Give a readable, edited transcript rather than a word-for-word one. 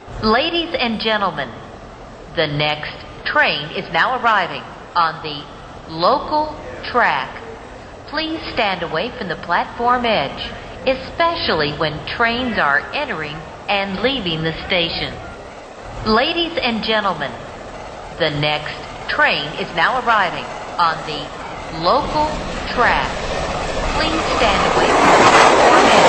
Ladies and gentlemen, the next train is now arriving on the local track. Please stand away from the platform edge, especially when trains are entering and leaving the station. Ladies and gentlemen, the next train is now arriving on the local track. Please stand away from the platform edge.